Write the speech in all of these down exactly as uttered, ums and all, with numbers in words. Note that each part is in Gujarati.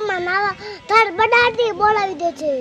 તળાવમાં નાવા તાર બડાટી બોલાવી દે છે.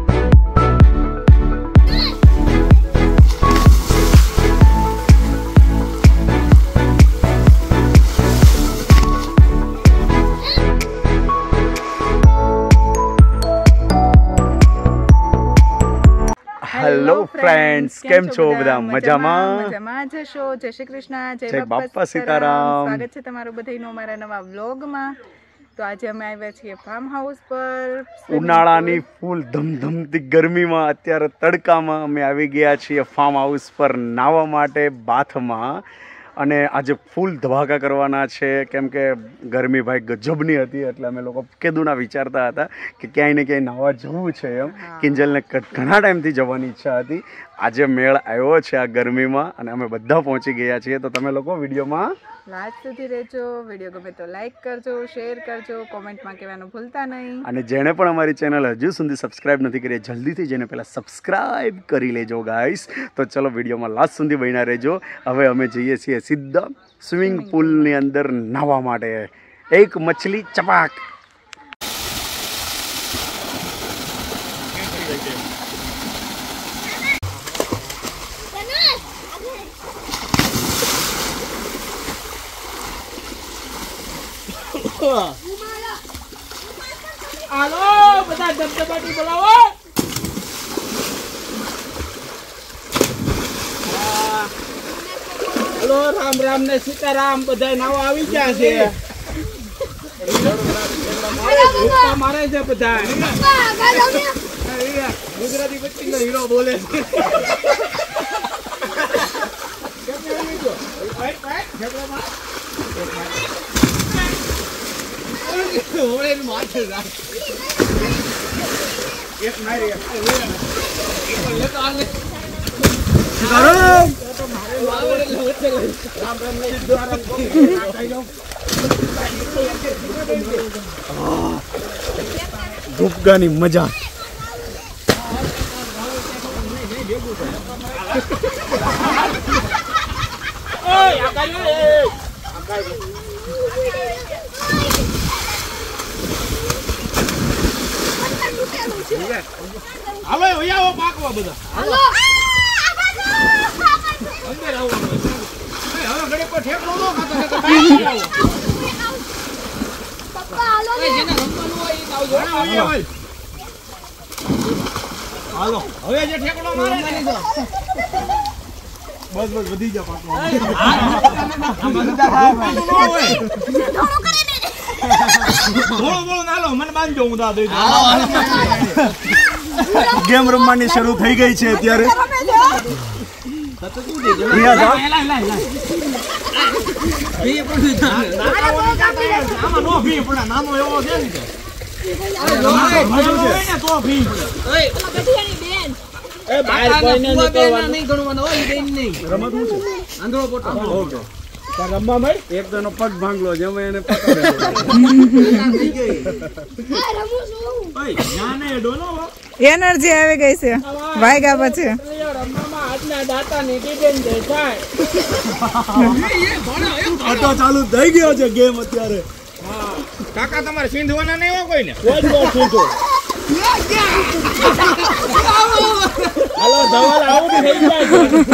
હેલો ફ્રેન્ડ્સ, કેમ છો બધા? મજામાં મજામાં જશો. જય શ્રી કૃષ્ણ, જય બાપા સીતારામ. સ્વાગત છે તમારું બધાનું અમારા નવા વ્લોગમાં. તો આજે અમે આવ્યા છીએ ફાર્મ હાઉસ પર. ઉનાળાની ફૂલ ધમધમતી ગરમીમાં અત્યારે તડકામાં અમે આવી ગયા છીએ ફાર્મ હાઉસ પર નાહવા માટે બાથમાં. અને આજે ફૂલ ધમાકા કરવાના છે, કેમ કે ગરમી ભાઈ ગજબની હતી, એટલે અમે લોકો કેદુના વિચારતા હતા કે ક્યાંય ને ક્યાંય નાહવા જવું છે. એમ કિંજલને ઘણા ટાઈમથી જવાની ઈચ્છા હતી. આજે મેળ આવ્યો છે આ ગરમીમાં અને અમે બધા પહોંચી ગયા છીએ. તો તમે લોકો વિડીયોમાં લાસ્ટ સુધી રહેજો. વિડીયો ગમે તો લાઈક કરજો, શેર કરજો, કોમેન્ટમાં કહેવાનું ભૂલતા નહીં. અને જેણે પણ અમારી ચેનલ હજુ સુધી સબસ્ક્રાઇબ નથી કરી, જલ્દીથી જેને પહેલાં સબસ્ક્રાઇબ કરી લેજો ગાઈસ. તો ચલો વિડીયોમાં લાસ્ટ સુધી બન્યા રહેજો. હવે અમે જઈએ છીએ સીધા સ્વિમિંગ પુલની અંદર નાહવા માટે. એક મછલી ચપાક. હાલો બધા ધબધબાટી બોલાવો. હાલો, રામ રામ ને સીતારામ. બધા નાવા આવી ગયા છે. મારે છે બધા ગુજરાતી પચ્ચી નો હીરો બોલે છે. ડૂબગાની મજા. હાલો આવો પાકવા બધા. હાલો અંદર આવો. હવે ઘડી પર ઠેકડો ન ખાતો ને કાઈ આવો. પપ્પા હાલો ને જેને રમવાનું હોય ઈ આવજો. હાલો હવે જે ઠેકડો મારે ને બસ બસ વધી જા પાકવા. આમાં બધા થાય ભાઈ. થોડું કરી દેજે. બોલો બોલો નાલો મને બાંધજો હું દા દઈ દઉં. ગેમ રમવાની શરૂ થઈ ગઈ છે અત્યારે. રમવા ભાઈ એક તો એનો પગ ભાંગલો છે, અમે એને એનર્જી આવી ગઈ છે વાગ્યા પછી. ચાલુ થઈ ગયો છે ગેમ અત્યારે. કાકા તમારે સિંધવાના નહીં હોય કોઈ ને? હાલો ધવલ આવું થઈ જાય.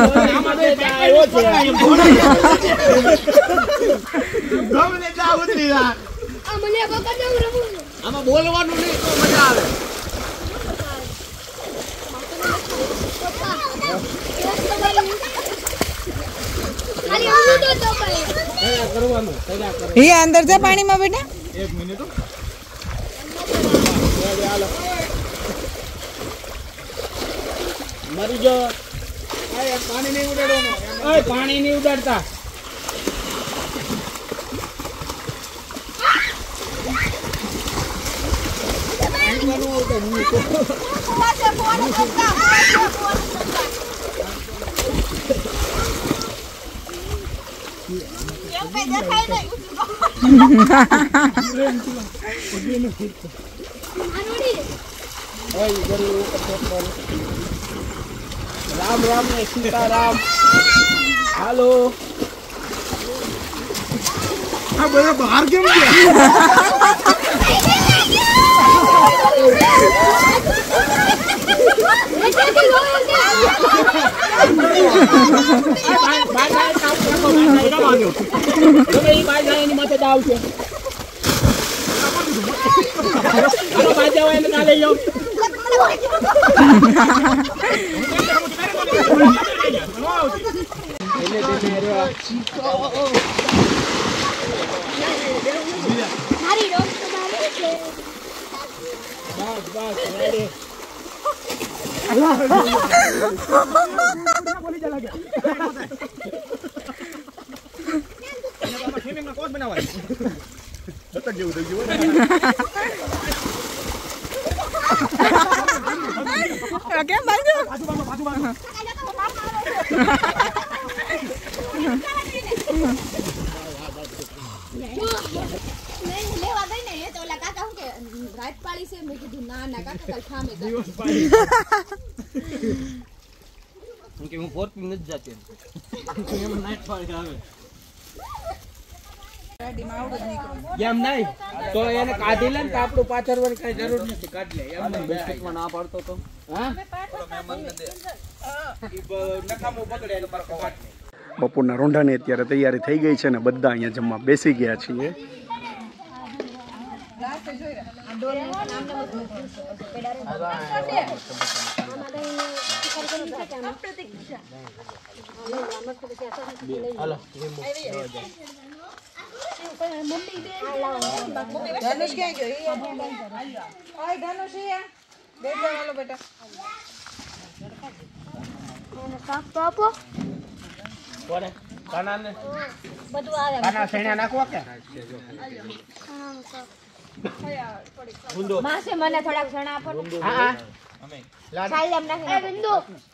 આમાં બોલવાનું નહીં તો મજા આવે. એ અંદર જા પાણીમાં બેટા. એક મિનિટ મરી જો. પાણી નહીં ઉડાડવાનું. પાણી નહીં ઉડાડતા. राम राम ने सीताराम। हेलो हाँ बड़ा बाहर क्यों गया? ગમે ઈ બાય જાય એની માથે દાવ છે આનો બાય જાવ એને કાલે જાવ મારી રોક તો મારી છે બસ બસ રેડી બોલી જા લાગે સ્વિમિંગમાં કોચ બનાવવા દત્તક જેવું થઈ ગયું કેમ બાજુ પાછું પાછું પાછું પાછું લેવા ગઈ ને તો ઓલા કાકા હું કે રાત પાળી છે મેં કીધું ના ના કાકા કાલ ખામે હું કે હું ફોર્પિંગ નથી જાતી એમ નાઈટ પાળી આવે એમ નહીં તો એને કાઢી લે ને તો આપણું પાછળવાની કઈ જરૂર નથી કાઢ લે એમ બિસ્કિટમાં ના પાડતો તો હા નકામો પકડે એટલે પર કાઢ લે બપોરના રોંઢાની અત્યારે તૈયારી થઈ ગઈ છે ને બધા અહીંયા જમવા બેસી ગયા છીએ ધનુષ ક્યાં ગયો? ઓય ધનુષ અહીંયા બેઠો વાલો બેટા સાપ તો આપો કોને કાનાને બધું આવે કાના સેણા નાખવા કે ગુંદો માસે મને થોડાક જણા આપો હા હા અમે ચાલ એમ નાખી એ બિંદુ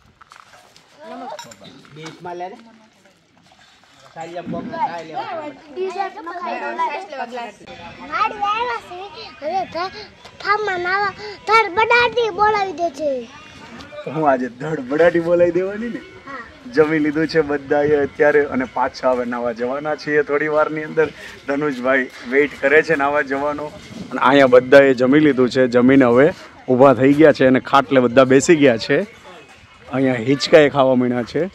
બીસ માં લે ને ચાલ એમ બોક ખાઈ લેવા ટી-શર્ટ માં ખાઈ ગ્લાસ લેવા ગ્લાસ મારી આવ્યા છે હવે થામમાં નાવા તાર બડાટી બોલાવી દે છે હું આજે ધડ બડાટી બોલાવી દેવાની ને જમી લીધું છે બધાએ અત્યારે અને પાછા હવે નાવા જવાના છીએ થોડી વારની અંદર ધનુષભાઈ વેઇટ કરે છે નાવા જવાનો અને અહીંયા બધાએ જમી લીધું છે જમીને હવે ઊભા થઈ ગયા છે અને ખાટલે બધા બેસી ગયા છે અહીંયા હિંચકાએ ખાવા માંડ્યા છે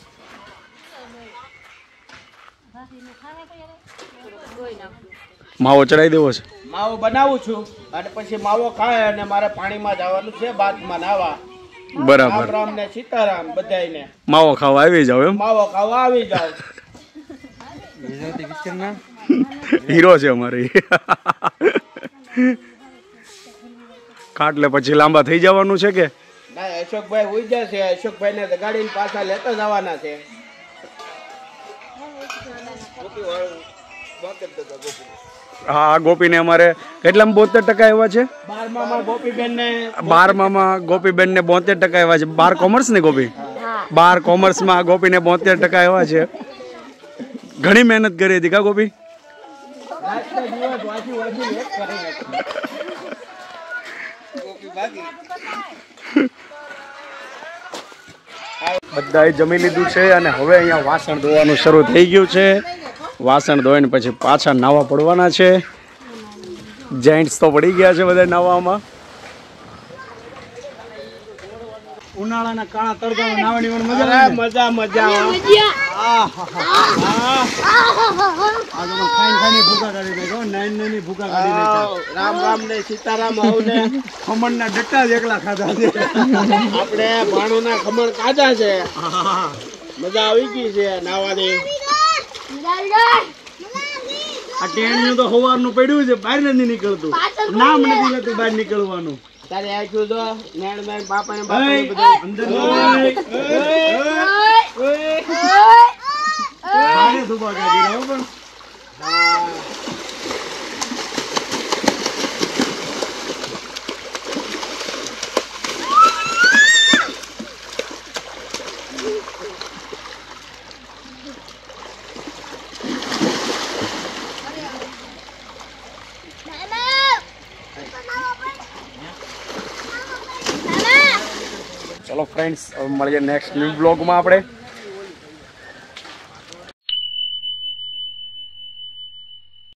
માવો ચડાવી દેવો છે માવો બનાવું છું અને પછી માવો ખાય અને મારે પાણીમાં જવાનું છે બાદમાં નાવા બરાબર રામ રામ ને સીતારામ બધાયને માવો ખાવા આવી જાવ એમ માવો ખાવા આવી જાવ હીરો છે અમારે ખાટલે પછી લાંબા થઈ જવાનું છે કે ના અશોકભાઈ ઉઈ જશે અશોકભાઈ ને ગાડીને પાછા લેતા જવાના છે હા ગોપીને અમારે કેટલામાં બોતેર ટકા એવા છે બારમામાં ગોપીબેન ને બારમામાં ગોપીબેન ને બોતેર ટકા એવા છે બાર કોમર્સ ને ગોપી બાર કોમર્સમાં ગોપીને બોતેર ટકા એવા છે ઘણી મહેનત કરી હતી કા ગોપી આજના દિવસ વાંચી વાંચી એક કરી ગોપી ભાગી બધાએ જમી લીધું છે અને હવે અહીંયા વાસણ ધોવાનું શરૂ થઈ ગયું છે વાસણ ધોઈને પછી પાછા નાવા પડવાના છે જેન્ટ્સ તો પડી ગયા છે બધા નાવામાં ઉનાળાના કાળા તડકામાં નાવાની મજા મજા મજા રામ રામ ને સીતારામ આવને ખમણ ના ડટ્ટા જ એકલા ખાધા છે આપણે ભાણું ના ખમણ ખાધા છે મજા આવી ગઈ છે નાવાની આ ટેણીયું તો સવારનું પડ્યું છે બહાર નથી નીકળતું નામ નથી લેતું બહાર નીકળવાનું તારે આખ્યું તો નેણ બેન પાપા ને બાપા ને બધું અંદર ચલો ફ્રેન્ડ્સ હવે મળીએ નેક્સ્ટ ન્યૂ બ્લોગમાં આપણે